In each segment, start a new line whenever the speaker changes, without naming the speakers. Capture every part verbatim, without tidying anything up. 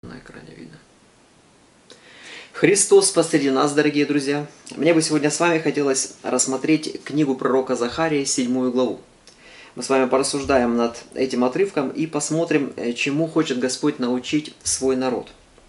На экране видно. Христос посреди нас, дорогие друзья. Мне бы сегодня с вами хотелось рассмотреть книгу пророка Захарии, седьмую главу. Мы с вами порассуждаем над этим отрывком и посмотрим, чему хочет Господь научить свой народ.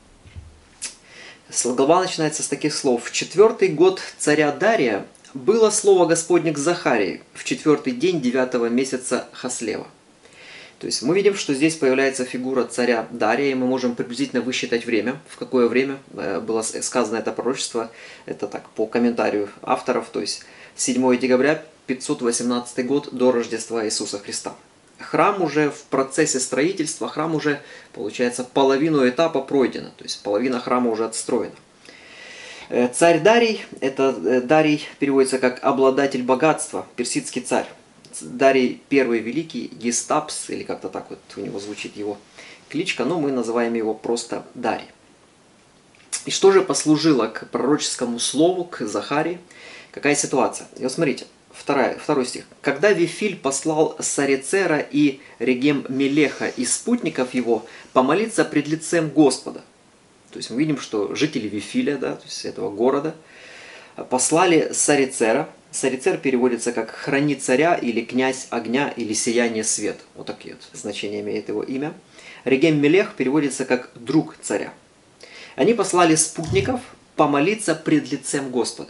Глава начинается с таких слов. «В четвертый год царя Дария было слово Господне к Захарии в четвертый день девятого месяца Хаслева». То есть мы видим, что здесь появляется фигура царя Дария, и мы можем приблизительно высчитать время, в какое время было сказано это пророчество. Это так, по комментарию авторов, то есть седьмое декабря пятьсот восемнадцатый год до Рождества Иисуса Христа. Храм уже в процессе строительства, храм уже, получается, половину этапа пройдена, то есть половина храма уже отстроена. Царь Дарий, это Дарий переводится как обладатель богатства, персидский царь. Дарий Первый Великий, Гестапс, или как-то так вот у него звучит его кличка, но мы называем его просто Дарий. И что же послужило к пророческому слову, к Захарии? Какая ситуация? И вот смотрите, вторая, второй стих. «Когда Вифиль послал Сарецера и Регем-Мелеха и спутников его помолиться пред лицем Господа». То есть мы видим, что жители Вифиля, да, то есть этого города, послали Сарецера. Сарецер переводится как «храни царя» или «князь огня» или «сияние свет». Вот такие вот значения имеет его имя. Регем-Мелех переводится как «друг царя». Они послали спутников помолиться пред лицем Господа.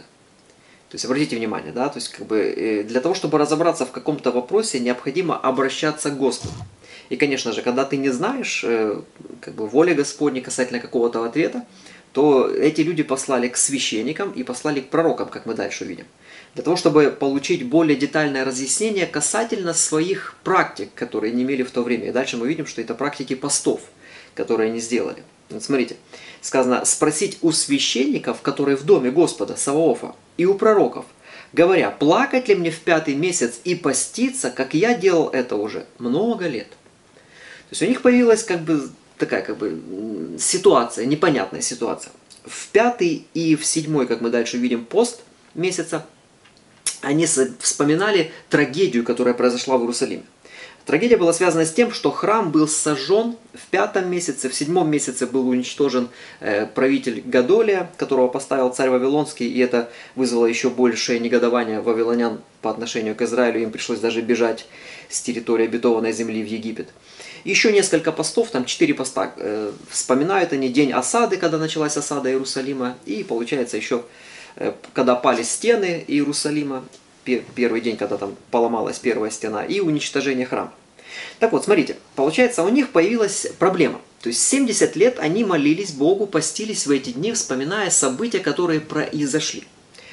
То есть обратите внимание, да, то есть как бы для того, чтобы разобраться в каком-то вопросе, необходимо обращаться к Господу. И, конечно же, когда ты не знаешь как бы воли Господней касательно какого-то ответа, то эти люди послали к священникам и послали к пророкам, как мы дальше увидим, для того, чтобы получить более детальное разъяснение касательно своих практик, которые они имели в то время. И дальше мы видим, что это практики постов, которые они сделали. Вот смотрите, сказано, спросить у священников, которые в доме Господа, Саваофа, и у пророков, говоря, плакать ли мне в пятый месяц и поститься, как я делал это уже много лет. То есть у них появилась как бы такая как бы ситуация, непонятная ситуация. В пятый и в седьмой, как мы дальше видим, пост месяца, они вспоминали трагедию, которая произошла в Иерусалиме. Трагедия была связана с тем, что храм был сожжен в пятом месяце, в седьмом месяце был уничтожен правитель Годолия, которого поставил царь Вавилонский, и это вызвало еще большее негодование вавилонян по отношению к Израилю, им пришлось даже бежать с территории обетованной земли в Египет. Еще несколько постов, там четыре поста, э, вспоминают они день осады, когда началась осада Иерусалима, и получается еще, э, когда пали стены Иерусалима, пер, первый день, когда там поломалась первая стена, и уничтожение храма. Так вот, смотрите, получается, у них появилась проблема. То есть семьдесят лет они молились Богу, постились в эти дни, вспоминая события, которые произошли.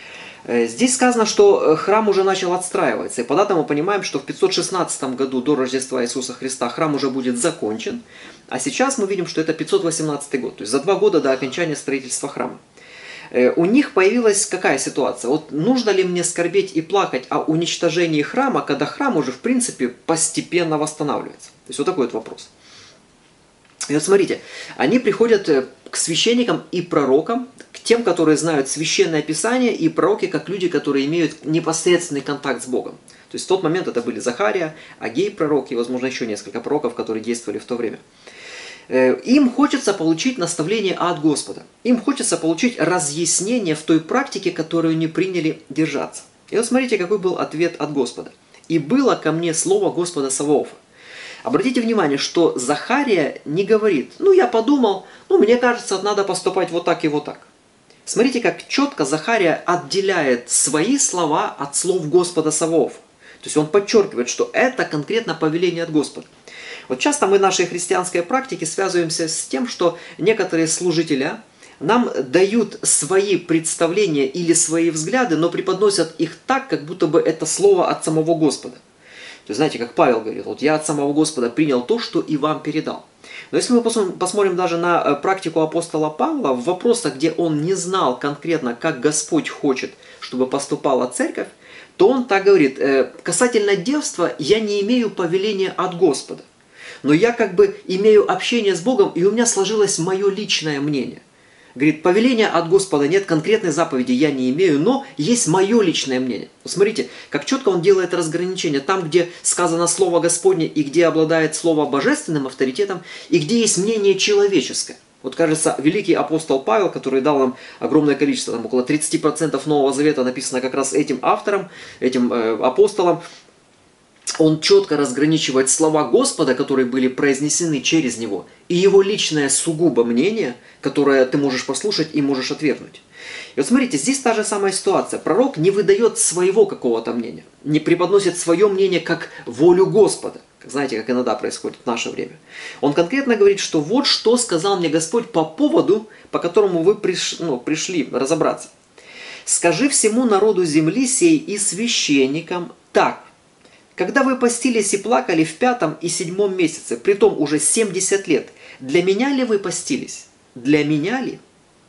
Здесь сказано, что храм уже начал отстраиваться, и по датам мы понимаем, что в пятьсот шестнадцатом году до Рождества Иисуса Христа храм уже будет закончен, а сейчас мы видим, что это пятьсот восемнадцатый год, то есть за два года до окончания строительства храма. У них появилась какая ситуация? Вот нужно ли мне скорбеть и плакать о уничтожении храма, когда храм уже в принципе постепенно восстанавливается? То есть вот такой вот вопрос. И вот смотрите, они приходят к священникам и пророкам, к тем, которые знают Священное Писание, и пророки, как люди, которые имеют непосредственный контакт с Богом. То есть в тот момент это были Захария, Агей пророк и, возможно, еще несколько пророков, которые действовали в то время. Им хочется получить наставление от Господа. Им хочется получить разъяснение в той практике, которую они приняли держаться. И вот смотрите, какой был ответ от Господа. «И было ко мне слово Господа Саваофа». Обратите внимание, что Захария не говорит, ну я подумал, ну мне кажется, надо поступать вот так и вот так. Смотрите, как четко Захария отделяет свои слова от слов Господа Саваофа. То есть он подчеркивает, что это конкретно повеление от Господа. Вот часто мы в нашей христианской практике связываемся с тем, что некоторые служители нам дают свои представления или свои взгляды, но преподносят их так, как будто бы это слово от самого Господа. То есть, знаете, как Павел говорит, вот я от самого Господа принял то, что и вам передал. Но если мы посмотрим даже на практику апостола Павла, в вопросах, где он не знал конкретно, как Господь хочет, чтобы поступала церковь, то он так говорит, касательно девства я не имею повеления от Господа, но я как бы имею общение с Богом, и у меня сложилось мое личное мнение. Говорит, повеления от Господа нет, конкретной заповеди я не имею, но есть мое личное мнение. Смотрите, как четко он делает разграничение. Там, где сказано Слово Господне, и где обладает Слово божественным авторитетом, и где есть мнение человеческое. Вот кажется, великий апостол Павел, который дал нам огромное количество, там около тридцати процентов Нового Завета написано как раз этим автором, этим э, апостолом, он четко разграничивает слова Господа, которые были произнесены через него, и его личное сугубо мнение, которое ты можешь послушать и можешь отвергнуть. И вот смотрите, здесь та же самая ситуация. Пророк не выдает своего какого-то мнения, не преподносит свое мнение как волю Господа. Знаете, как иногда происходит в наше время. Он конкретно говорит, что вот что сказал мне Господь по поводу, по которому вы приш, ну, пришли разобраться. «Скажи всему народу земли сей и священникам так. Когда вы постились и плакали в пятом и седьмом месяце, притом уже семьдесят лет, для меня ли вы постились? Для меня ли?»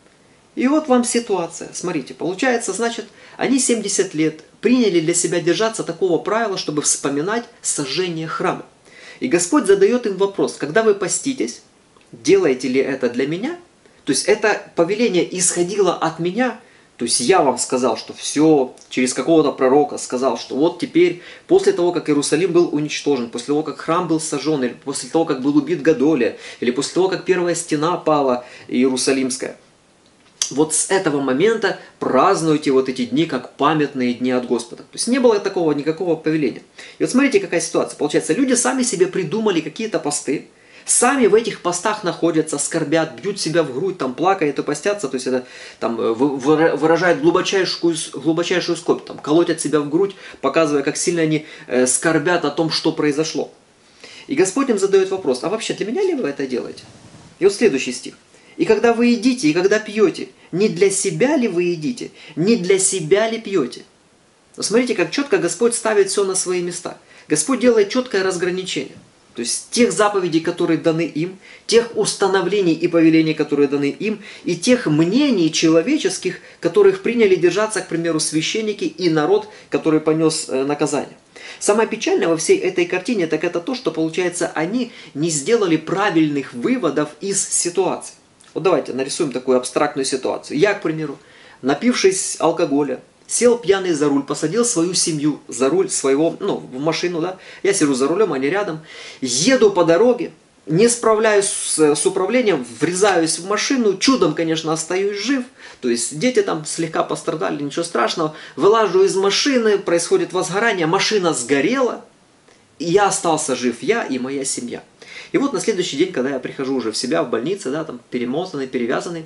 И вот вам ситуация. Смотрите, получается, значит, они семьдесят лет приняли для себя держаться такого правила, чтобы вспоминать сожжение храма. И Господь задает им вопрос: когда вы поститесь, делаете ли это для меня? То есть это повеление исходило от меня. То есть я вам сказал, что все, через какого-то пророка сказал, что вот теперь, после того, как Иерусалим был уничтожен, после того, как храм был сожжен, или после того, как был убит Гадолия, или после того, как первая стена пала Иерусалимская, вот с этого момента празднуйте вот эти дни как памятные дни от Господа. То есть не было такого никакого повеления. И вот смотрите, какая ситуация. Получается, люди сами себе придумали какие-то посты, сами в этих постах находятся, скорбят, бьют себя в грудь, там плакают и постятся, то есть это там выражает глубочайшую, глубочайшую скорбь, там колотят себя в грудь, показывая, как сильно они э, скорбят о том, что произошло. И Господь им задает вопрос: а вообще для меня ли вы это делаете? И вот следующий стих. «И когда вы едите, и когда пьете, не для себя ли вы едите, не для себя ли пьете?» Но смотрите, как четко Господь ставит все на свои места. Господь делает четкое разграничение. То есть тех заповедей, которые даны им, тех установлений и повелений, которые даны им, и тех мнений человеческих, которых приняли держаться, к примеру, священники и народ, который понес наказание. Самое печальное во всей этой картине, так это то, что, получается, они не сделали правильных выводов из ситуации. Вот давайте нарисуем такую абстрактную ситуацию. Я, к примеру, напившись алкоголя, сел пьяный за руль, посадил свою семью за руль своего, ну, в машину, да. Я сижу за рулем, они рядом. Еду по дороге, не справляюсь с, с управлением, врезаюсь в машину, чудом, конечно, остаюсь жив. То есть дети там слегка пострадали, ничего страшного. Вылажу из машины, происходит возгорание, машина сгорела, и я остался жив, я и моя семья. И вот на следующий день, когда я прихожу уже в себя, в больнице, да, там перемотанный, перевязанный,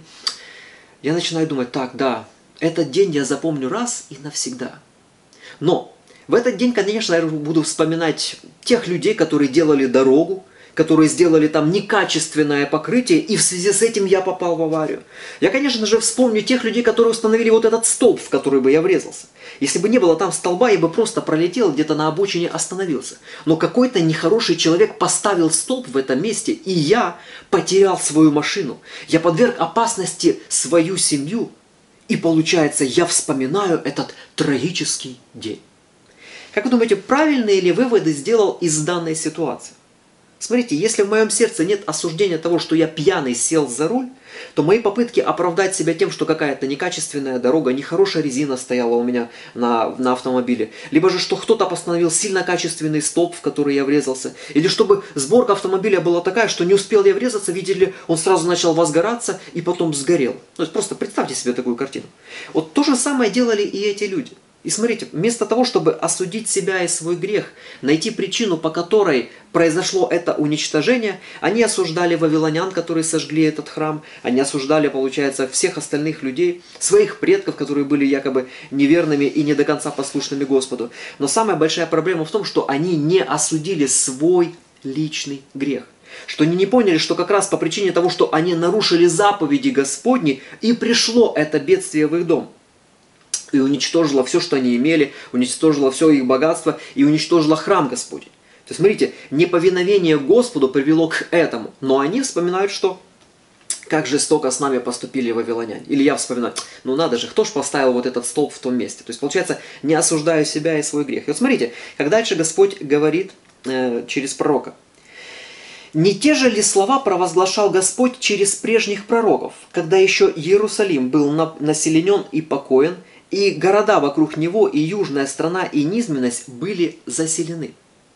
я начинаю думать: так, да, этот день я запомню раз и навсегда. Но в этот день, конечно, я буду вспоминать тех людей, которые делали дорогу, которые сделали там некачественное покрытие, и в связи с этим я попал в аварию. Я, конечно же, вспомню тех людей, которые установили вот этот столб, в который бы я врезался. Если бы не было там столба, я бы просто пролетел, где-то на обочине остановился. Но какой-то нехороший человек поставил столб в этом месте, и я потерял свою машину. Я подверг опасности свою семью. И получается, я вспоминаю этот трагический день. Как вы думаете, правильные ли выводы сделал из данной ситуации? Смотрите, если в моем сердце нет осуждения того, что я пьяный сел за руль, то мои попытки оправдать себя тем, что какая-то некачественная дорога, нехорошая резина стояла у меня на, на автомобиле, либо же что кто-то постановил сильно качественный столб, в который я врезался, или чтобы сборка автомобиля была такая, что не успел я врезаться, видели, он сразу начал возгораться и потом сгорел. То есть просто представьте себе такую картину. Вот то же самое делали и эти люди. И смотрите, вместо того, чтобы осудить себя и свой грех, найти причину, по которой произошло это уничтожение, они осуждали вавилонян, которые сожгли этот храм, они осуждали, получается, всех остальных людей, своих предков, которые были якобы неверными и не до конца послушными Господу. Но самая большая проблема в том, что они не осудили свой личный грех. Что они не поняли, что как раз по причине того, что они нарушили заповеди Господни, и пришло это бедствие в их дом. И уничтожило все, что они имели, уничтожило все их богатство и уничтожило храм Господень. То есть, смотрите, неповиновение Господу привело к этому. Но они вспоминают, что как жестоко с нами поступили вавилоняне. Или я вспоминаю: ну надо же, кто ж поставил вот этот столб в том месте. То есть, получается, не осуждаю себя и свой грех. И вот смотрите, как дальше Господь говорит э, через пророка. «Не те же ли слова провозглашал Господь через прежних пророков, когда еще Иерусалим был населен и покоен, и города вокруг него, и южная страна, и низменность были заселены?»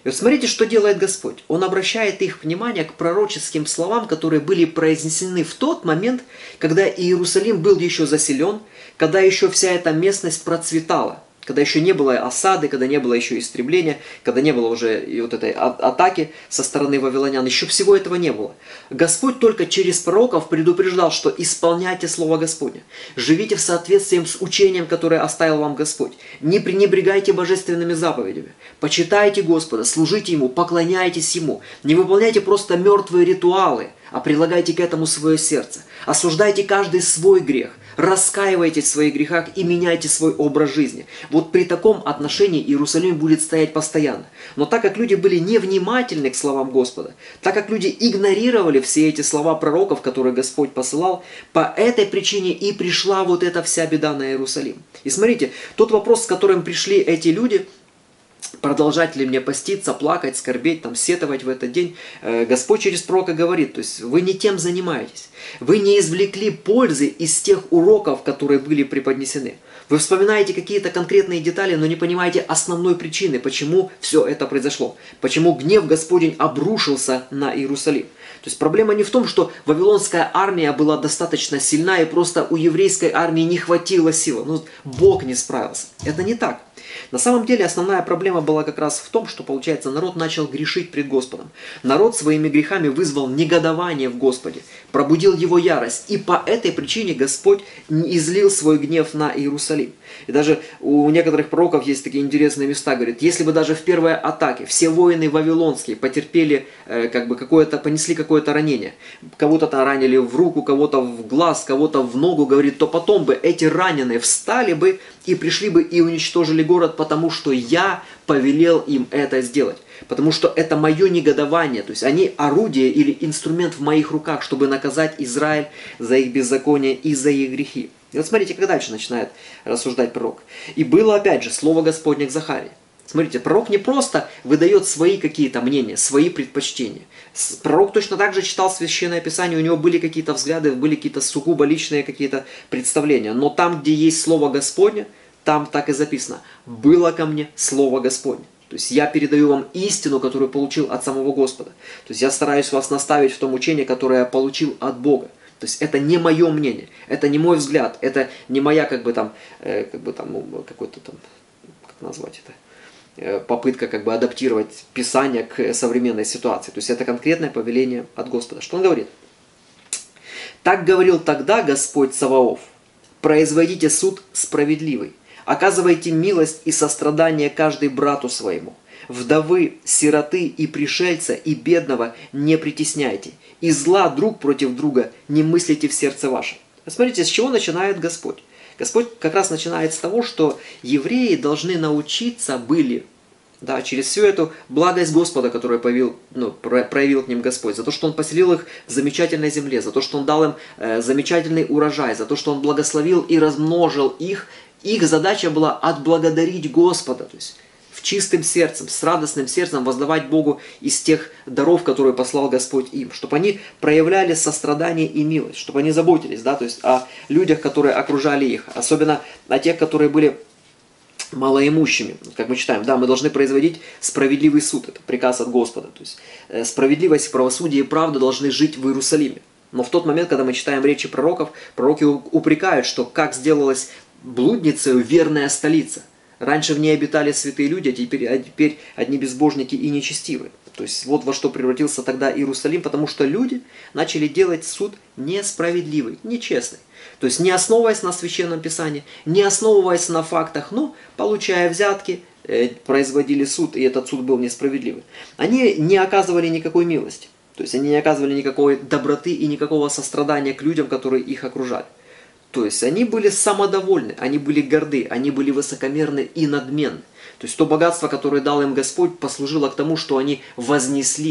И вот смотрите, что делает Господь. Он обращает их внимание к пророческим словам, которые были произнесены в тот момент, когда Иерусалим был еще заселен, когда еще вся эта местность процветала, когда еще не было осады, когда не было еще истребления, когда не было уже и вот этой атаки со стороны вавилонян, еще всего этого не было. Господь только через пророков предупреждал, что исполняйте Слово Господне, живите в соответствии с учением, которое оставил вам Господь, не пренебрегайте божественными заповедями, почитайте Господа, служите Ему, поклоняйтесь Ему, не выполняйте просто мертвые ритуалы, а прилагайте к этому свое сердце, осуждайте каждый свой грех, раскаивайтесь в своих грехах и меняйте свой образ жизни. Вот при таком отношении Иерусалим будет стоять постоянно. Но так как люди были невнимательны к словам Господа, так как люди игнорировали все эти слова пророков, которые Господь посылал, по этой причине и пришла вот эта вся беда на Иерусалим. И смотрите, тот вопрос, с которым пришли эти люди, продолжать ли мне поститься, плакать, скорбеть, там, сетовать в этот день, Господь через пророка говорит, то есть вы не тем занимаетесь. Вы не извлекли пользы из тех уроков, которые были преподнесены. Вы вспоминаете какие-то конкретные детали, но не понимаете основной причины, почему все это произошло. Почему гнев Господень обрушился на Иерусалим. То есть проблема не в том, что вавилонская армия была достаточно сильна и просто у еврейской армии не хватило силы. Ну, Бог не справился. Это не так. На самом деле основная проблема была как раз в том, что, получается, народ начал грешить пред Господом. Народ своими грехами вызвал негодование в Господе, пробудил его ярость. И по этой причине Господь излил свой гнев на Иерусалим. И даже у некоторых пророков есть такие интересные места, говорит, если бы даже в первой атаке все воины вавилонские потерпели, э, как бы какое-то, понесли какое-то ранение, кого-то там ранили в руку, кого-то в глаз, кого-то в ногу, говорит, то потом бы эти раненые встали бы и пришли бы и уничтожили город, потому что я повелел им это сделать. Потому что это мое негодование, то есть они орудие или инструмент в моих руках, чтобы наказать Израиль за их беззаконие и за их грехи. И вот смотрите, как дальше начинает рассуждать пророк. И было опять же слово Господне к Захарии. Смотрите, пророк не просто выдает свои какие-то мнения, свои предпочтения. Пророк точно так же читал Священное Писание, у него были какие-то взгляды, были какие-то сугубо личные какие-то представления. Но там, где есть слово Господне, там так и записано. Было ко мне слово Господне. То есть я передаю вам истину, которую получил от самого Господа. То есть я стараюсь вас наставить в том учении, которое я получил от Бога. То есть это не мое мнение, это не мой взгляд, это не моя как бы там, э, как бы там, какой-то там, как назвать это, э, попытка как бы адаптировать Писание к современной ситуации. То есть это конкретное повеление от Господа. Что он говорит? Так говорил тогда Господь Саваоф: производите суд справедливый, оказывайте милость и сострадание каждый брату своему. Вдовы, сироты и пришельца и бедного не притесняйте, и зла друг против друга не мыслите в сердце вашем. Смотрите, с чего начинает Господь. Господь как раз начинает с того, что евреи должны научиться были, да, через всю эту благость Господа, которую проявил, ну, проявил к ним Господь, за то, что Он поселил их в замечательной земле, за то, что Он дал им э, замечательный урожай, за то, что Он благословил и размножил их. Их задача была отблагодарить Господа, то есть чистым сердцем, с радостным сердцем воздавать Богу из тех даров, которые послал Господь им, чтобы они проявляли сострадание и милость, чтобы они заботились, да, то есть о людях, которые окружали их, особенно о тех, которые были малоимущими. Как мы читаем, да, мы должны производить справедливый суд, это приказ от Господа, то есть э, справедливость, правосудие и правда должны жить в Иерусалиме. Но в тот момент, когда мы читаем речи пророков, пророки упрекают, что как сделалась блудницей верная столица. Раньше в ней обитали святые люди, а теперь, а теперь одни безбожники и нечестивые. То есть вот во что превратился тогда Иерусалим, потому что люди начали делать суд несправедливый, нечестный. То есть не основываясь на Священном Писании, не основываясь на фактах, но получая взятки, э, производили суд, и этот суд был несправедливый. Они не оказывали никакой милости, то есть они не оказывали никакой доброты и никакого сострадания к людям, которые их окружали. То есть они были самодовольны, они были горды, они были высокомерны и надменны. То есть то богатство, которое дал им Господь, послужило к тому, что они вознеслись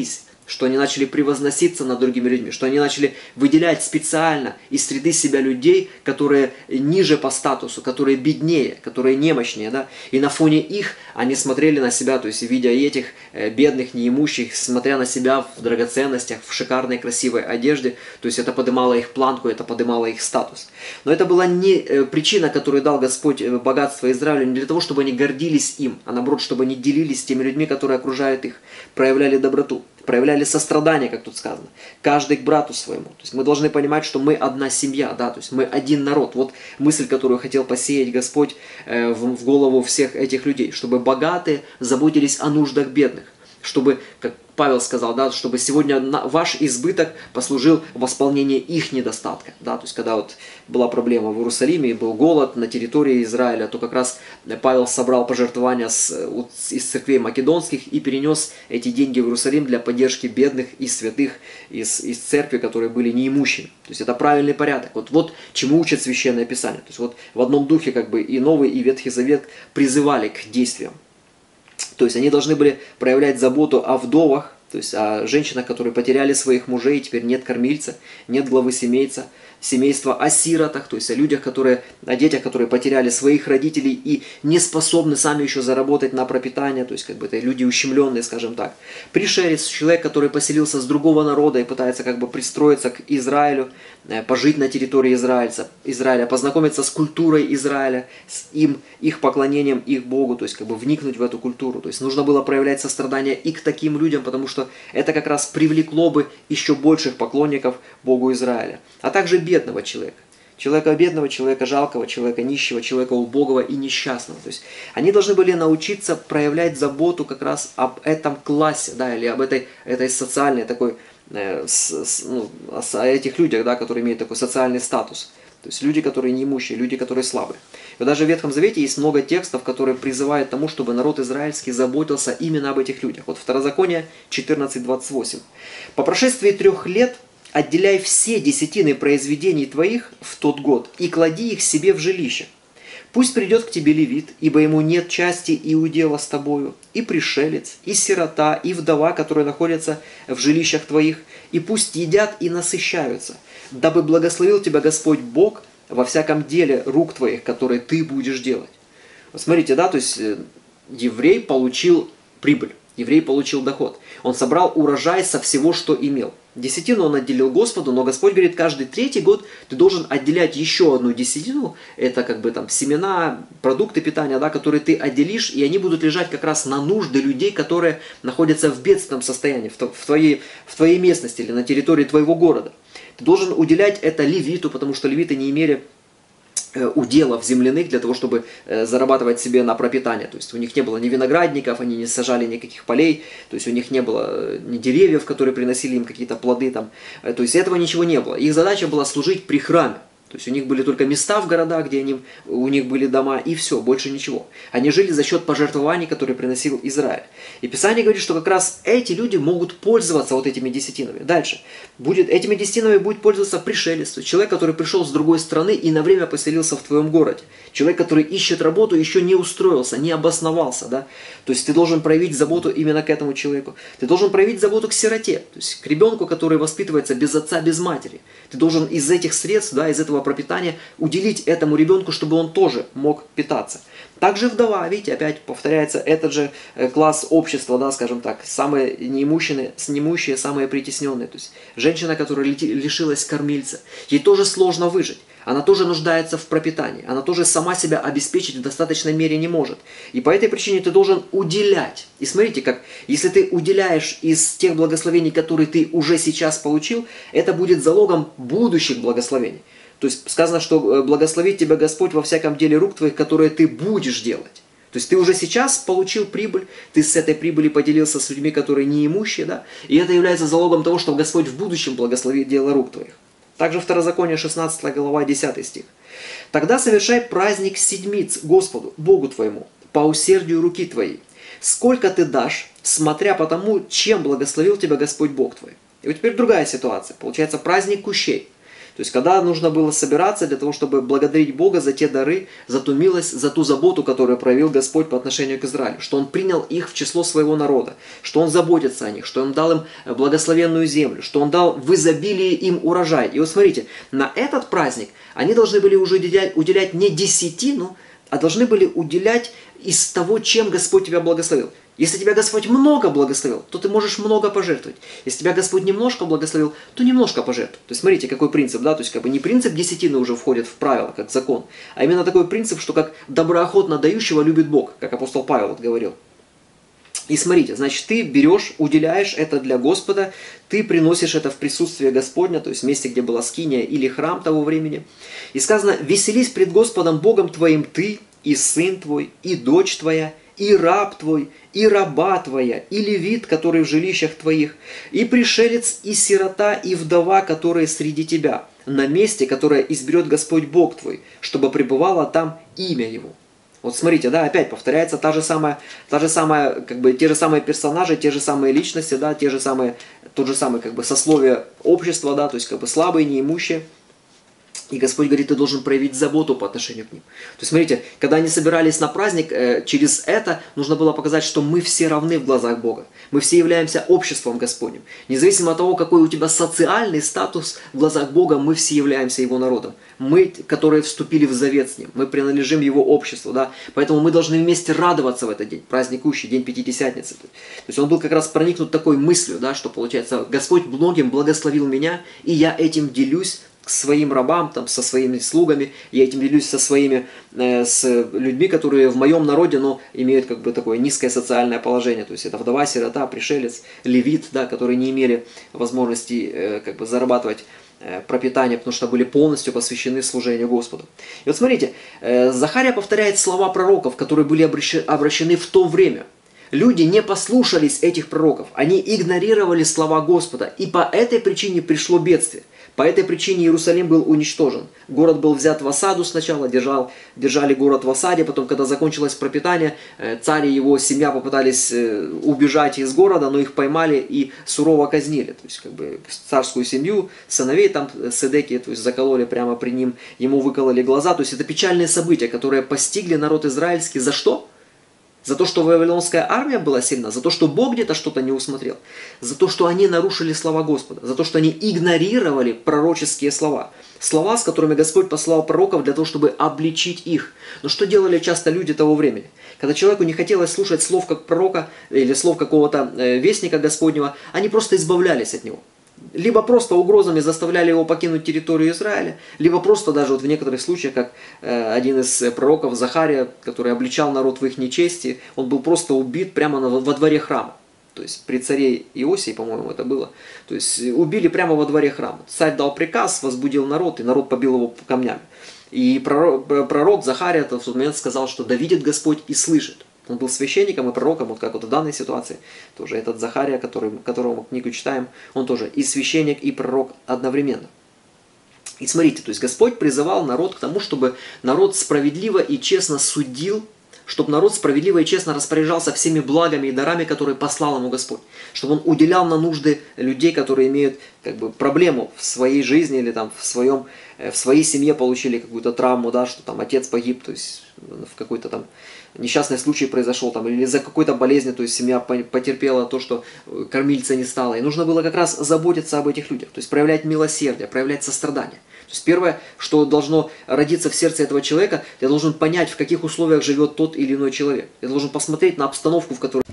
что они начали превозноситься над другими людьми, что они начали выделять специально из среды себя людей, которые ниже по статусу, которые беднее, которые немощнее, да, и на фоне их они смотрели на себя, то есть видя этих бедных, неимущих, смотря на себя в драгоценностях, в шикарной красивой одежде, то есть это поднимало их планку, это поднимало их статус. Но это была не причина, которую дал Господь богатство Израилю, не для того, чтобы они гордились им, а наоборот, чтобы они делились с теми людьми, которые окружают их, проявляли доброту, проявляли сострадание, как тут сказано, каждый к брату своему. То есть мы должны понимать, что мы одна семья, да, то есть мы один народ. Вот мысль, которую хотел посеять Господь э, в, в голову всех этих людей, чтобы богатые заботились о нуждах бедных, чтобы, как Павел сказал, да, чтобы сегодня ваш избыток послужил в восполнении их недостатка. Да, то есть, когда вот была проблема в Иерусалиме, был голод на территории Израиля, то как раз Павел собрал пожертвования с, из церквей македонских и перенес эти деньги в Иерусалим для поддержки бедных и святых из, из церкви, которые были неимущими. То есть, это правильный порядок. Вот, вот чему учит Священное Писание. То есть, вот в одном духе как бы и Новый, и Ветхий Завет призывали к действиям. То есть они должны были проявлять заботу о вдовах, то есть о женщинах, которые потеряли своих мужей, теперь нет кормильца, нет главы семейца, семейства, о сиротах, то есть о людях, которые, о детях, которые потеряли своих родителей и не способны сами еще заработать на пропитание, то есть как бы это люди ущемленные, скажем так. Пришелец, человек, который поселился с другого народа и пытается как бы пристроиться к Израилю, пожить на территории израильца, Израиля, познакомиться с культурой Израиля, с им, их поклонением, их Богу, то есть как бы вникнуть в эту культуру. То есть нужно было проявлять сострадание и к таким людям, потому что это как раз привлекло бы еще больших поклонников Богу Израиля. А также бедного человека. Человека бедного, человека жалкого, человека нищего, человека убогого и несчастного. То есть они должны были научиться проявлять заботу как раз об этом классе, да, или об этой, этой социальной такой, э, с, с, ну, о этих людях, да, которые имеют такой социальный статус. То есть люди, которые неимущие, люди, которые слабые. И даже в Ветхом Завете есть много текстов, которые призывают к тому, чтобы народ израильский заботился именно об этих людях. Вот Второзаконие четырнадцать двадцать восемь. «По прошествии трех лет отделяй все десятины произведений твоих в тот год и клади их себе в жилище. Пусть придет к тебе левит, ибо ему нет части и удела с тобою, и пришелец, и сирота, и вдова, которые находятся в жилищах твоих, и пусть едят и насыщаются, дабы благословил тебя Господь Бог во всяком деле рук твоих, которые ты будешь делать». Вот смотрите, да, то есть еврей получил прибыль, еврей получил доход. Он собрал урожай со всего, что имел. Десятину он отделил Господу, но Господь говорит, каждый третий год ты должен отделять еще одну десятину, это как бы там семена, продукты питания, да, которые ты отделишь, и они будут лежать как раз на нужды людей, которые находятся в бедственном состоянии, в твоей, в твоей местности или на территории твоего города. Ты должен уделять это левиту, потому что левиты не имели уделов земляных для того, чтобы зарабатывать себе на пропитание. То есть у них не было ни виноградников, они не сажали никаких полей, то есть у них не было ни деревьев, которые приносили им какие-то плоды там. То есть этого ничего не было. Их задача была служить при храме. То есть у них были только места в городах, где они, у них были дома, и все, больше ничего. Они жили за счет пожертвований, которые приносил Израиль. И Писание говорит, что как раз эти люди могут пользоваться вот этими десятинами. Дальше. Будет, этими десятинами будет пользоваться пришелец, человек, который пришел с другой страны и на время поселился в твоем городе. Человек, который ищет работу, еще не устроился, не обосновался. Да? То есть ты должен проявить заботу именно к этому человеку. Ты должен проявить заботу к сироте, то есть к ребенку, который воспитывается без отца, без матери. Ты должен из этих средств, да, из этого пропитания уделить этому ребенку, чтобы он тоже мог питаться. Также вдова, видите, опять повторяется этот же класс общества, да, скажем так, самые неимущие, неимущие, самые притесненные. То есть женщина, которая лишилась кормильца, ей тоже сложно выжить. Она тоже нуждается в пропитании, она тоже сама себя обеспечить в достаточной мере не может. И по этой причине ты должен уделять. И смотрите, как если ты уделяешь из тех благословений, которые ты уже сейчас получил, это будет залогом будущих благословений. То есть сказано, что благословит тебя Господь во всяком деле рук твоих, которые ты будешь делать. То есть ты уже сейчас получил прибыль, ты с этой прибыли поделился с людьми, которые неимущие, да? И это является залогом того, что Господь в будущем благословит дело рук твоих. Также Второзаконие шестнадцатая глава, десятый стих. «Тогда совершай праздник седмиц Господу, Богу твоему, по усердию руки твоей. Сколько ты дашь, смотря по тому, чем благословил тебя Господь Бог твой». И вот теперь другая ситуация. Получается праздник кущей. То есть, когда нужно было собираться для того, чтобы благодарить Бога за те дары, за ту милость, за ту заботу, которую проявил Господь по отношению к Израилю, что Он принял их в число своего народа, что Он заботится о них, что Он дал им благословенную землю, что Он дал в изобилии им урожай. И вот смотрите, на этот праздник они должны были уже уделять, уделять не десятину, а должны были уделять из того, чем Господь тебя благословил. Если тебя Господь много благословил, то ты можешь много пожертвовать. Если тебя Господь немножко благословил, то немножко пожертвовать. То есть смотрите, какой принцип, да, то есть как бы не принцип десятины уже входит в правило, как закон, а именно такой принцип, что как доброохотно дающего любит Бог, как апостол Павел вот говорил. И смотрите, значит, ты берешь, уделяешь это для Господа, ты приносишь это в присутствие Господня, то есть в месте, где была скиния или храм того времени. И сказано: «Веселись пред Господом Богом твоим ты, и сын твой, и дочь твоя, и раб твой, и раба твоя, и левит, который в жилищах твоих, и пришелец, и сирота, и вдова, которые среди тебя, на месте, которое изберет Господь Бог твой, чтобы пребывало там имя Его». Вот смотрите, да, опять повторяется та же самая, та же самая, как бы, те же самые персонажи, те же самые личности, да, те же самые, тот же самый, как бы, сословие общества, да, то есть, как бы, слабые, неимущие. И Господь говорит, ты должен проявить заботу по отношению к ним. То есть, смотрите, когда они собирались на праздник, через это нужно было показать, что мы все равны в глазах Бога. Мы все являемся обществом Господним. Независимо от того, какой у тебя социальный статус в глазах Бога, мы все являемся Его народом. Мы, которые вступили в завет с Ним, мы принадлежим Его обществу. Да? Поэтому мы должны вместе радоваться в этот день, праздникующий, день Пятидесятницы. То есть он был как раз проникнут такой мыслью, да, что получается, Господь многим благословил меня, и я этим делюсь к своим рабам, там, со своими слугами, я этим делюсь со своими, э, с людьми, которые в моем народе, но имеют как бы такое низкое социальное положение, то есть это вдова, сирота, пришелец, левит, да, которые не имели возможности э, как бы зарабатывать э, пропитание, потому что были полностью посвящены служению Господу. И вот смотрите, э, Захария повторяет слова пророков, которые были обращены в то время. Люди не послушались этих пророков, они игнорировали слова Господа, и по этой причине пришло бедствие. По этой причине Иерусалим был уничтожен. Город был взят в осаду сначала, держал, держали город в осаде, потом, когда закончилось пропитание, царь и его семья попытались убежать из города, но их поймали и сурово казнили. То есть, как бы, царскую семью, сыновей там Седекии, то есть, закололи прямо при ним, ему выкололи глаза. То есть, это печальные события, которые постигли народ израильский. За что? За то, что вавилонская армия была сильна, за то, что Бог где-то что-то не усмотрел, за то, что они нарушили слова Господа, за то, что они игнорировали пророческие слова. Слова, с которыми Господь послал пророков для того, чтобы обличить их. Но что делали часто люди того времени? Когда человеку не хотелось слушать слов как пророка или слов какого-то вестника Господнего, они просто избавлялись от него. Либо просто угрозами заставляли его покинуть территорию Израиля, либо просто даже вот в некоторых случаях, как э, один из пророков Захария, который обличал народ в их нечести, он был просто убит прямо на, во дворе храма. То есть при царе Иосии, по-моему, это было. То есть убили прямо во дворе храма. Царь дал приказ, возбудил народ, и народ побил его камнями. И пророк, пророк Захария в тот момент сказал, что да видит Господь и слышит. Он был священником и пророком, вот как вот в данной ситуации. Тоже этот Захария, который, которого мы книгу читаем, он тоже и священник, и пророк одновременно. И смотрите, то есть Господь призывал народ к тому, чтобы народ справедливо и честно судил, чтобы народ справедливо и честно распоряжался всеми благами и дарами, которые послал ему Господь. Чтобы он уделял на нужды людей, которые имеют как бы проблему в своей жизни или там в, своем, в своей семье получили какую-то травму, да, что там отец погиб, то есть в какой-то там несчастный случай произошел, там, или из-за какой-то болезни, то есть семья потерпела то, что кормильца не стало. И нужно было как раз заботиться об этих людях, то есть проявлять милосердие, проявлять сострадание. То есть первое, что должно родиться в сердце этого человека, я должен понять, в каких условиях живет тот или иной человек. Я должен посмотреть на обстановку, в которой...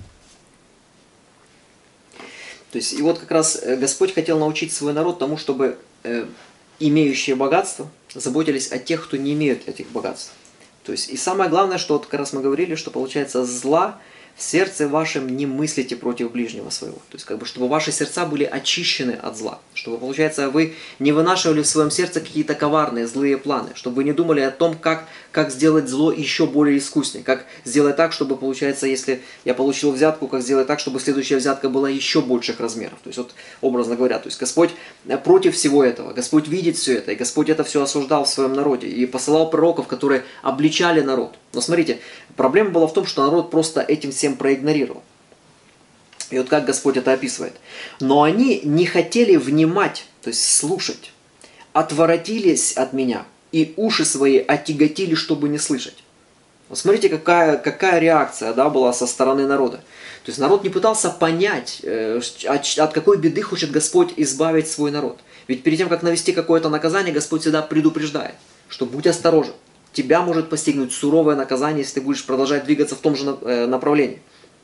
То есть, и вот как раз Господь хотел научить свой народ тому, чтобы э, имеющие богатство заботились о тех, кто не имеет этих богатств. То есть, и самое главное, что вот как раз мы говорили, что получается зла в сердце вашем не мыслите против ближнего своего. То есть, как бы, чтобы ваши сердца были очищены от зла. Чтобы, получается, вы не вынашивали в своем сердце какие-то коварные, злые планы. Чтобы вы не думали о том, как, как сделать зло еще более искуснее. Как сделать так, чтобы, получается, если я получил взятку, как сделать так, чтобы следующая взятка была еще больших размеров. То есть, вот, образно говоря, то есть, Господь против всего этого. Господь видит все это. И Господь это все осуждал в своем народе. И посылал пророков, которые обличали народ. Но смотрите, проблема была в том, что народ просто этим всем проигнорировал. И вот как Господь это описывает. Но они не хотели внимать, то есть слушать, отворотились от меня, и уши свои оттяготили, чтобы не слышать». Вот смотрите, какая, какая реакция, да, была со стороны народа. То есть народ не пытался понять, э, от, от какой беды хочет Господь избавить свой народ. Ведь перед тем, как навести какое-то наказание, Господь всегда предупреждает, что будь осторожен. Тебя может постигнуть суровое наказание, если ты будешь продолжать двигаться в том же направлении.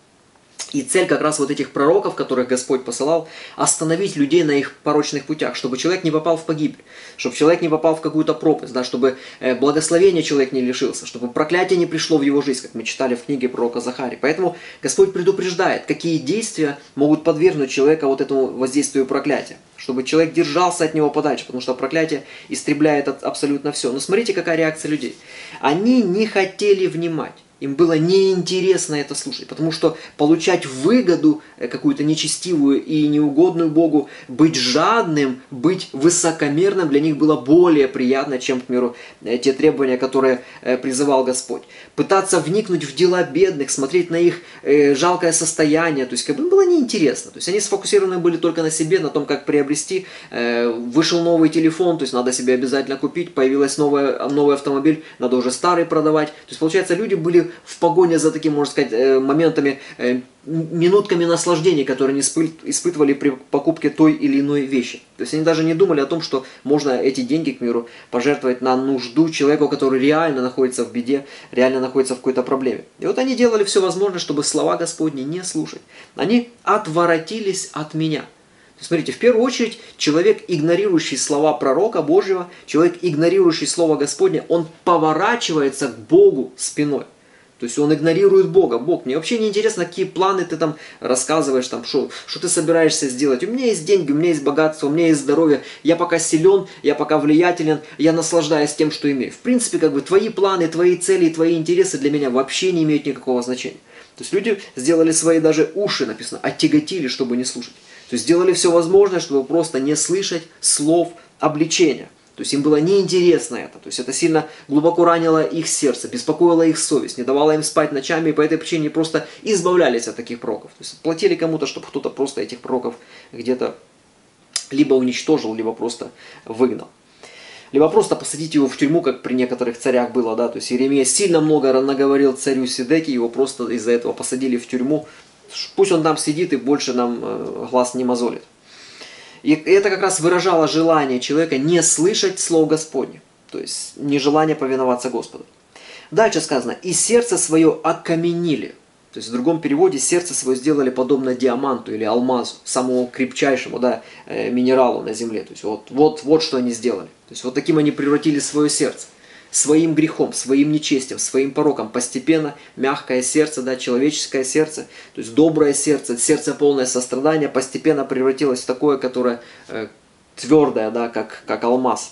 И цель как раз вот этих пророков, которых Господь посылал, остановить людей на их порочных путях, чтобы человек не попал в погибель, чтобы человек не попал в какую-то пропасть, да, чтобы благословения человек не лишился, чтобы проклятие не пришло в его жизнь, как мы читали в книге пророка Захарии. Поэтому Господь предупреждает, какие действия могут подвергнуть человека вот этому воздействию проклятия, чтобы человек держался от него подальше, потому что проклятие истребляет абсолютно все. Но смотрите, какая реакция людей. Они не хотели внимать. Им было неинтересно это слушать, потому что получать выгоду какую-то нечестивую и неугодную Богу, быть жадным, быть высокомерным для них было более приятно, чем, к примеру, те требования, которые призывал Господь. Пытаться вникнуть в дела бедных, смотреть на их жалкое состояние, то есть как бы им было неинтересно. То есть они сфокусированы были только на себе, на том, как приобрести. Вышел новый телефон, то есть надо себе обязательно купить, появился новый, новый автомобиль, надо уже старый продавать. То есть получается, люди были в погоне за такими, можно сказать, моментами, минутками наслаждения, которые они испытывали при покупке той или иной вещи. То есть они даже не думали о том, что можно эти деньги, к миру, пожертвовать на нужду человеку, который реально находится в беде, реально находится в какой-то проблеме. И вот они делали все возможное, чтобы слова Господни не слушать. Они отворотились от меня. Смотрите, в первую очередь, человек, игнорирующий слова пророка Божьего, человек, игнорирующий Слово Господне, он поворачивается к Богу спиной. То есть он игнорирует Бога. Бог, мне вообще не интересно, какие планы ты там рассказываешь, там, что, что ты собираешься сделать. У меня есть деньги, у меня есть богатство, у меня есть здоровье. Я пока силен, я пока влиятелен, я наслаждаюсь тем, что имею. В принципе, как бы твои планы, твои цели, твои интересы для меня вообще не имеют никакого значения. То есть люди сделали свои даже уши, написано, оттяготили, чтобы не слушать. То есть сделали все возможное, чтобы просто не слышать слов обличения. То есть им было неинтересно это. То есть это сильно глубоко ранило их сердце, беспокоило их совесть, не давало им спать ночами, и по этой причине просто избавлялись от таких пророков. То есть платили кому-то, чтобы кто-то просто этих пророков где-то либо уничтожил, либо просто выгнал. Либо просто посадить его в тюрьму, как при некоторых царях было. Да? То есть Иеремия сильно много наговорил царю Сидеки, его просто из-за этого посадили в тюрьму. Пусть он там сидит и больше нам глаз не мозолит. И это как раз выражало желание человека не слышать слов Господних, то есть нежелание повиноваться Господу. Дальше сказано, и сердце свое окаменили. То есть в другом переводе сердце свое сделали подобно диаманту или алмазу, самому крепчайшему, да, минералу на земле. То есть вот, вот, вот что они сделали. То есть вот таким они превратили свое сердце. Своим грехом, своим нечестием, своим пороком постепенно мягкое сердце, да, человеческое сердце, то есть доброе сердце, сердце полное сострадания постепенно превратилось в такое, которое э, твердое, да, как, как алмаз.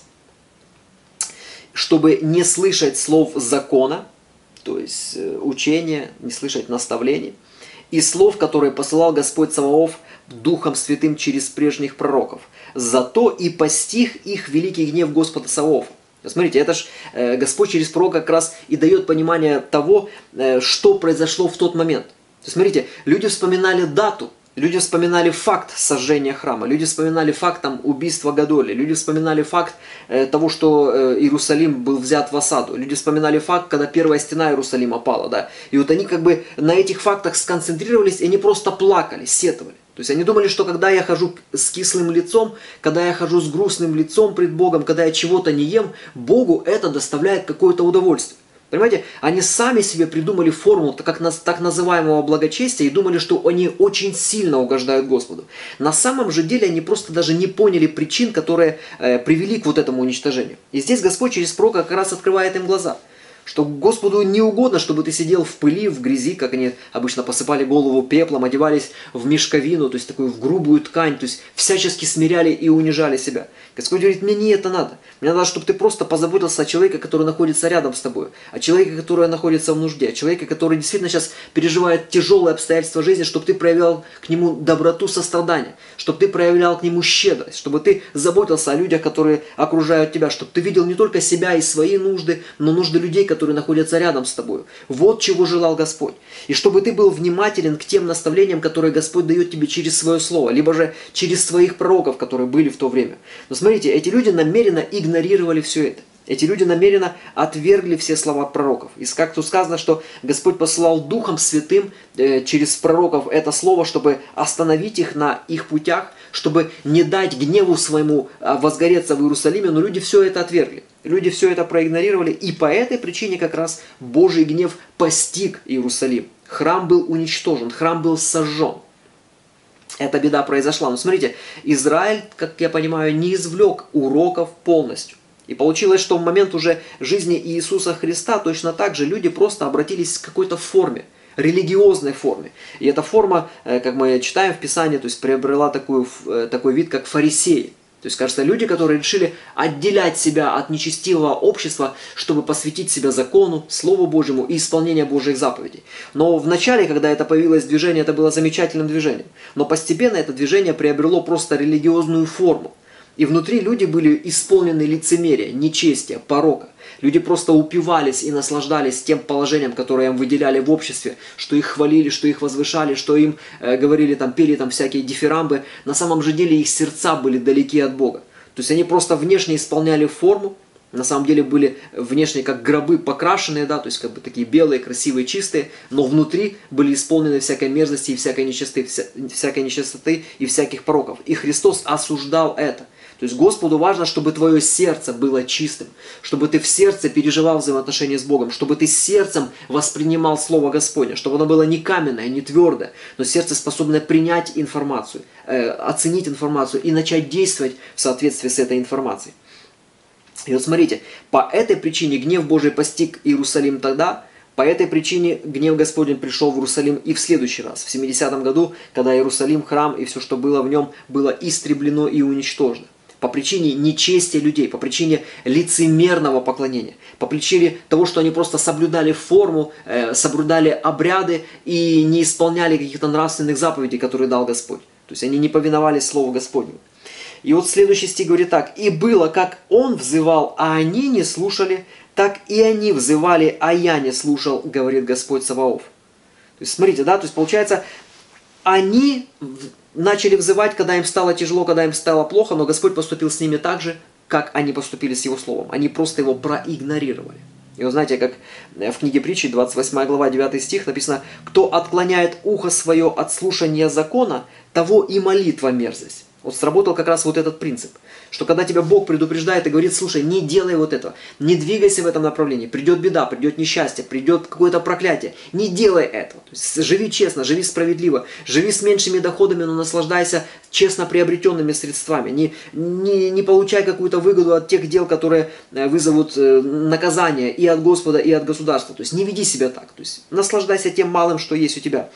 Чтобы не слышать слов закона, то есть э, учения, не слышать наставлений, и слов, которые посылал Господь Саваоф Духом Святым через прежних пророков. Зато и постиг их великий гнев Господа Саваофа. Смотрите, это ж э, Господь через пророка как раз и дает понимание того, э, что произошло в тот момент. То есть, смотрите, люди вспоминали дату, люди вспоминали факт сожжения храма, люди вспоминали факт там, убийства Гадоли, люди вспоминали факт э, того, что э, Иерусалим был взят в осаду, люди вспоминали факт, когда первая стена Иерусалима пала. Да? И вот они как бы на этих фактах сконцентрировались, и они просто плакали, сетовали. То есть они думали, что когда я хожу с кислым лицом, когда я хожу с грустным лицом пред Богом, когда я чего-то не ем, Богу это доставляет какое-то удовольствие. Понимаете, они сами себе придумали формулу так, так называемого благочестия и думали, что они очень сильно угождают Господу. На самом же деле они просто даже не поняли причин, которые э, привели к вот этому уничтожению. И здесь Господь через пророка как раз открывает им глаза. Что Господу не угодно, чтобы ты сидел в пыли, в грязи, как они обычно посыпали голову пеплом, одевались в мешковину, то есть такую в грубую ткань, то есть всячески смиряли и унижали себя. Господь говорит, мне не это надо. Мне надо, чтобы ты просто позаботился о человеке, который находится рядом с тобой, о человеке, который находится в нужде, о человеке, который действительно сейчас переживает тяжелые обстоятельства жизни, чтобы ты проявлял к нему доброту, сострадание, чтобы ты проявлял к нему щедрость, чтобы ты заботился о людях, которые окружают тебя, чтобы ты видел не только себя и свои нужды, но нужды людей, которые которые находятся рядом с тобой. Вот чего желал Господь. И чтобы ты был внимателен к тем наставлениям, которые Господь дает тебе через свое слово, либо же через своих пророков, которые были в то время. Но смотрите, эти люди намеренно игнорировали все это. Эти люди намеренно отвергли все слова пророков. И как тут сказано, что Господь посылал Духом Святым э, через пророков это слово, чтобы остановить их на их путях, чтобы не дать гневу своему э, возгореться в Иерусалиме, но люди все это отвергли. Люди все это проигнорировали, и по этой причине как раз Божий гнев постиг Иерусалим. Храм был уничтожен, храм был сожжен. Эта беда произошла. Но смотрите, Израиль, как я понимаю, не извлек уроков полностью. И получилось, что в момент уже жизни Иисуса Христа точно так же люди просто обратились к какой-то форме, религиозной форме. И эта форма, как мы читаем в Писании, то есть приобрела такую, такой вид, как фарисеи. То есть, кажется, люди, которые решили отделять себя от нечестивого общества, чтобы посвятить себя закону, Слову Божьему и исполнению Божьих заповедей. Но в начале, когда это появилось движение, это было замечательным движением. Но постепенно это движение приобрело просто религиозную форму. И внутри люди были исполнены лицемерия, нечестия, порока. Люди просто упивались и наслаждались тем положением, которое им выделяли в обществе, что их хвалили, что их возвышали, что им э, говорили, там, пели там всякие дифирамбы. На самом же деле их сердца были далеки от Бога. То есть они просто внешне исполняли форму, на самом деле были внешне как гробы покрашенные, да, то есть как бы такие белые, красивые, чистые, но внутри были исполнены всякой мерзости и всякой нечистоты, вся, всякой нечистоты и всяких пороков. И Христос осуждал это. То есть Господу важно, чтобы твое сердце было чистым, чтобы ты в сердце переживал взаимоотношения с Богом, чтобы ты сердцем воспринимал Слово Господне, чтобы оно было не каменное, не твердое, но сердце способное принять информацию, э, оценить информацию и начать действовать в соответствии с этой информацией. И вот смотрите, по этой причине гнев Божий постиг Иерусалим тогда, по этой причине гнев Господень пришел в Иерусалим и в следующий раз, в семидесятом году, когда Иерусалим, храм и все, что было в нем, было истреблено и уничтожено. По причине нечестия людей, по причине лицемерного поклонения, по причине того, что они просто соблюдали форму, э, соблюдали обряды и не исполняли каких-то нравственных заповедей, которые дал Господь. То есть они не повиновались Слову Господнему. И вот следующий стих говорит так. «И было, как Он взывал, а они не слушали, так и они взывали, а я не слушал, говорит Господь Саваоф». То есть смотрите, да, то есть получается, они начали взывать, когда им стало тяжело, когда им стало плохо, но Господь поступил с ними так же, как они поступили с Его Словом. Они просто его проигнорировали. И вы знаете, как в книге Притчи, двадцать восьмая глава, девятый стих написано: «Кто отклоняет ухо свое от слушания закона, того и молитва мерзость». Вот сработал как раз вот этот принцип, что когда тебя Бог предупреждает и говорит: слушай, не делай вот этого, не двигайся в этом направлении, придет беда, придет несчастье, придет какое-то проклятие, не делай этого. То есть живи честно, живи справедливо, живи с меньшими доходами, но наслаждайся честно приобретенными средствами, не, не, не получай какую-то выгоду от тех дел, которые вызовут наказание и от Господа, и от государства. То есть не веди себя так, то есть наслаждайся тем малым, что есть у тебя.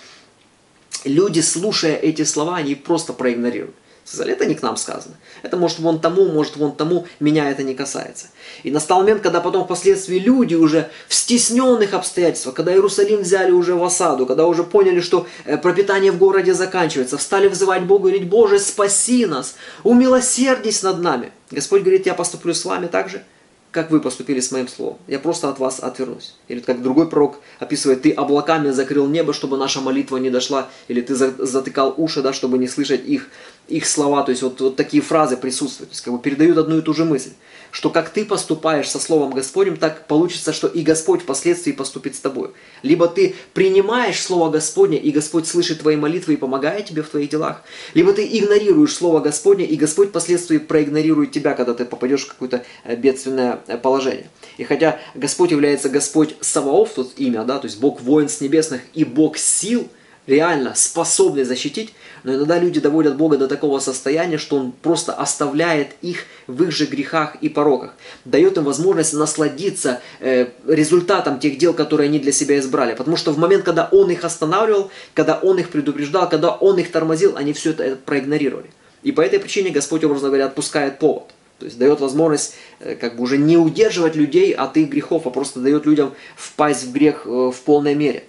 Люди, слушая эти слова, они просто проигнорируют. Сказали: это не к нам сказано. Это может вон тому, может вон тому, меня это не касается. И настал момент, когда потом впоследствии люди уже в стесненных обстоятельствах, когда Иерусалим взяли уже в осаду, когда уже поняли, что пропитание в городе заканчивается, встали взывать Богу и говорить: Боже, спаси нас, умилосердись над нами. Господь говорит: я поступлю с вами так же, как вы поступили с моим словом. Я просто от вас отвернусь. Или как другой пророк описывает: ты облаками закрыл небо, чтобы наша молитва не дошла. Или ты затыкал уши, да, чтобы не слышать их, их слова. То есть вот, вот такие фразы присутствуют. То есть как бы передают одну и ту же мысль. Что как ты поступаешь со Словом Господним, так получится, что и Господь впоследствии поступит с тобой. Либо ты принимаешь Слово Господне, и Господь слышит твои молитвы и помогает тебе в твоих делах. Либо ты игнорируешь Слово Господне, и Господь впоследствии проигнорирует тебя, когда ты попадешь в какое-то бедственное положение. И хотя Господь является Господь Саваоф, тут имя, да, то есть Бог воинств небесных и Бог сил, реально способный защитить, но иногда люди доводят Бога до такого состояния, что Он просто оставляет их в их же грехах и пороках, дает им возможность насладиться э, результатом тех дел, которые они для себя избрали. Потому что в момент, когда Он их останавливал, когда Он их предупреждал, когда Он их тормозил, они все это проигнорировали. И по этой причине Господь, образно говоря, отпускает повод. То есть дает возможность э, как бы уже не удерживать людей от их грехов, а просто дает людям впасть в грех э, в полной мере.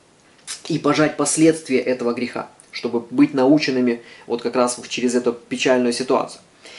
И пожать последствия этого греха, чтобы быть наученными вот как раз через эту печальную ситуацию.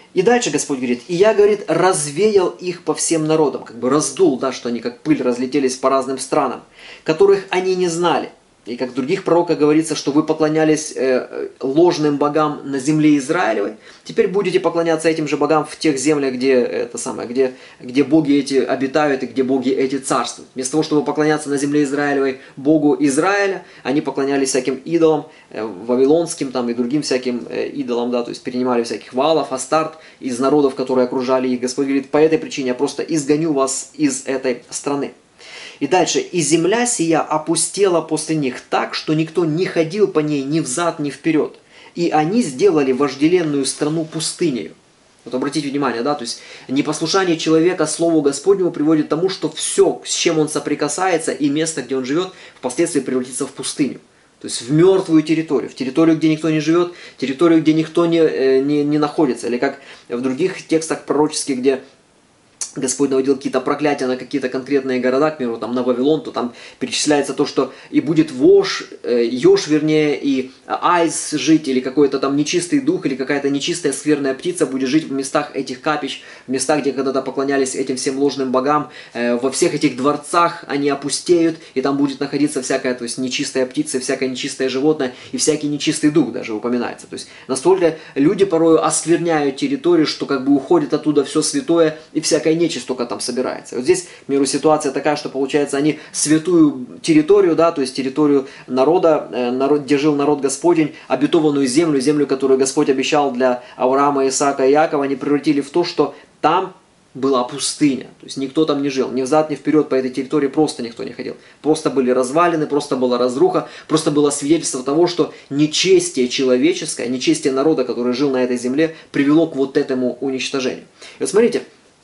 И дальше Господь говорит, и я, говорит, развеял их по всем народам, как бы раздул, да, что они как пыль разлетелись по разным странам, которых они не знали. И как в других пророках говорится, что вы поклонялись э, ложным богам на земле Израилевой, теперь будете поклоняться этим же богам в тех землях, где, это самое, где, где боги эти обитают и где боги эти царствуют. Вместо того, чтобы поклоняться на земле Израилевой Богу Израиля, они поклонялись всяким идолам, э, вавилонским там, и другим всяким э, идолам, да, то есть перенимали всяких Ваалов, Астарт из народов, которые окружали их. Господь говорит, по этой причине я просто изгоню вас из этой страны. И дальше, и земля сия опустела после них так, что никто не ходил по ней ни взад, ни вперед. И они сделали вожделенную страну пустынею. Вот обратите внимание, да, то есть непослушание человека Слову Господнему приводит к тому, что все, с чем он соприкасается, и место, где он живет, впоследствии превратится в пустыню. То есть в мертвую территорию, в территорию, где никто не живет, территорию, где никто не, не, не находится. Или как в других текстах пророческих, где Господь наводил какие-то проклятия на какие-то конкретные города, к примеру, там на Вавилон, то там перечисляется то, что и будет вож, э, еж, вернее, и айс жить, или какой-то там нечистый дух, или какая-то нечистая скверная птица будет жить в местах этих капищ, в местах, где когда-то поклонялись этим всем ложным богам. Э, во всех этих дворцах они опустеют, и там будет находиться всякая, то есть нечистая птица, всякое нечистое животное, и всякий нечистый дух даже упоминается. То есть настолько люди порою оскверняют территорию, что как бы уходит оттуда все святое, и всякое нечисть только там собирается. Вот здесь, к примеру, ситуация такая, что получается они святую территорию, да, то есть территорию народа, э, народ, где жил народ Господень, обетованную землю, землю, которую Господь обещал для Авраама, Исаака и Иакова, они превратили в то, что там была пустыня. То есть никто там не жил. Ни взад, ни вперед по этой территории просто никто не ходил. Просто были развалины, просто была разруха, просто было свидетельство того, что нечестие человеческое, нечестие народа, который жил на этой земле, привело к вот этому уничтожению. И вот смотрите,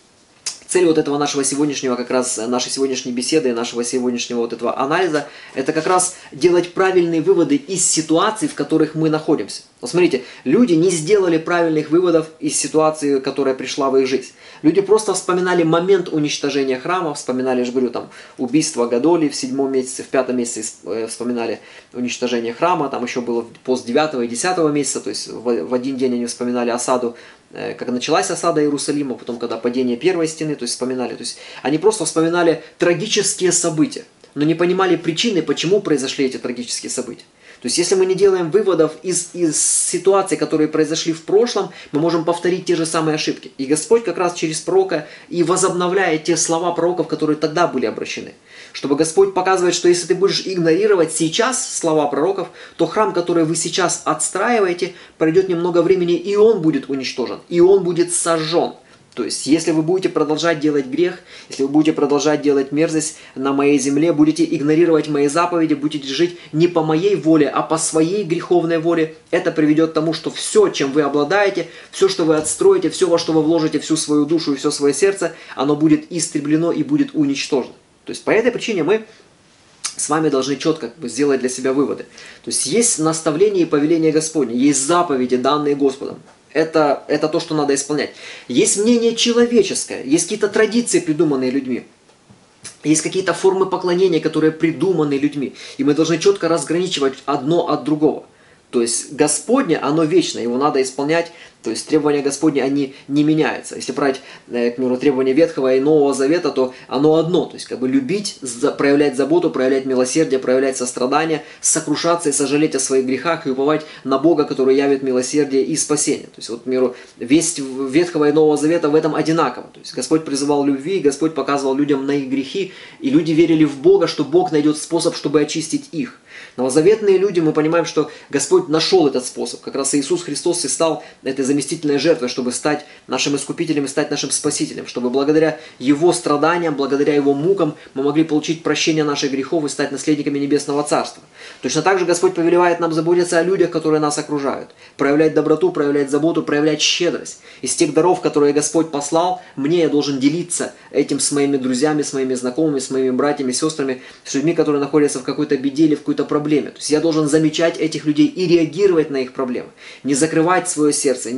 цель вот этого нашего сегодняшнего, как раз нашей сегодняшней беседы, нашего сегодняшнего вот этого анализа, это как раз делать правильные выводы из ситуаций, в которых мы находимся. Вот смотрите, люди не сделали правильных выводов из ситуации, которая пришла в их жизнь. Люди просто вспоминали момент уничтожения храма, вспоминали, я же говорю, там, убийство Гадоли в седьмом месяце, в пятом месяце вспоминали уничтожение храма, там еще было пост девятого и десятого месяца, то есть в один день они вспоминали осаду, как началась осада Иерусалима, потом когда падение первой стены, то есть вспоминали, то есть они просто вспоминали трагические события, но не понимали причины, почему произошли эти трагические события. То есть если мы не делаем выводов из, из ситуаций, которые произошли в прошлом, мы можем повторить те же самые ошибки. И Господь как раз через пророка и возобновляет те слова пророков, которые тогда были обращены. Чтобы Господь показывает, что если ты будешь игнорировать сейчас слова пророков, то храм, который вы сейчас отстраиваете, пройдет немного времени, и он будет уничтожен, и он будет сожжен. То есть, если вы будете продолжать делать грех, если вы будете продолжать делать мерзость на моей земле, будете игнорировать мои заповеди, будете жить не по моей воле, а по своей греховной воле, это приведет к тому, что все, чем вы обладаете, все, что вы отстроите, все, во что вы вложите всю свою душу и все свое сердце, оно будет истреблено и будет уничтожено. То есть, по этой причине мы с вами должны четко как бы сделать для себя выводы. То есть, есть наставление и повеление Господне, есть заповеди, данные Господом. Это, это то, что надо исполнять. Есть мнение человеческое, есть какие-то традиции, придуманные людьми. Есть какие-то формы поклонения, которые придуманы людьми. И мы должны четко разграничивать одно от другого. То есть Господне, оно вечно, его надо исполнять. То есть требования Господни, они не меняются. Если брать, к примеру, требования Ветхого и Нового Завета, то оно одно. То есть как бы любить, проявлять заботу, проявлять милосердие, проявлять сострадание, сокрушаться и сожалеть о своих грехах и уповать на Бога, который явит милосердие и спасение. То есть вот, к примеру, весть Ветхого и Нового Завета в этом одинаково. То есть Господь призывал любви, Господь показывал людям на их грехи, и люди верили в Бога, что Бог найдет способ, чтобы очистить их. Новозаветные люди, мы понимаем, что Господь нашел этот способ. Как раз Иисус Христос и стал этой заместительной жертвой, чтобы стать нашим искупителем и стать нашим спасителем. Чтобы благодаря Его страданиям, благодаря Его мукам мы могли получить прощение наших грехов и стать наследниками Небесного Царства. Точно так же Господь повелевает нам заботиться о людях, которые нас окружают. Проявлять доброту, проявлять заботу, проявлять щедрость. Из тех даров, которые Господь послал, мне я должен делиться этим с моими друзьями, с моими знакомыми, с моими братьями, сестрами, с людьми, которые находятся в какой-то беде или в какой-то проблеме. То есть я должен замечать этих людей и реагировать на их проблемы. Не закрывать свое сердце, не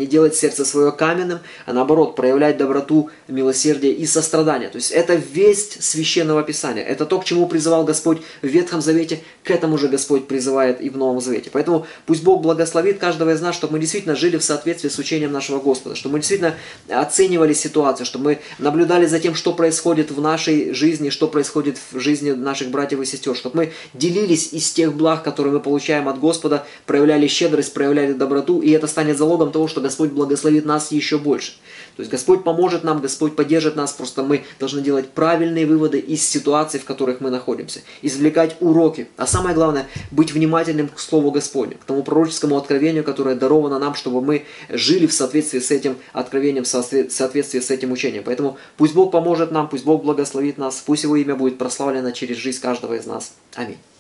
не делать сердце свое каменным, а наоборот, проявлять доброту, милосердие и сострадание. То есть это весть Священного Писания. Это то, к чему призывал Господь в Ветхом Завете, к этому же Господь призывает и в Новом Завете. Поэтому пусть Бог благословит каждого из нас, чтобы мы действительно жили в соответствии с учением нашего Господа, чтобы мы действительно оценивали ситуацию, чтобы мы наблюдали за тем, что происходит в нашей жизни, что происходит в жизни наших братьев и сестер, чтобы мы делились из тех благ, которые мы получаем от Господа, проявляли щедрость, проявляли доброту, и это станет залогом того, что Господь благословит нас еще больше. То есть Господь поможет нам, Господь поддержит нас, просто мы должны делать правильные выводы из ситуаций, в которых мы находимся, извлекать уроки, а самое главное, быть внимательным к Слову Господню, к тому пророческому откровению, которое даровано нам, чтобы мы жили в соответствии с этим откровением, в соответствии с этим учением. Поэтому пусть Бог поможет нам, пусть Бог благословит нас, пусть Его имя будет прославлено через жизнь каждого из нас. Аминь.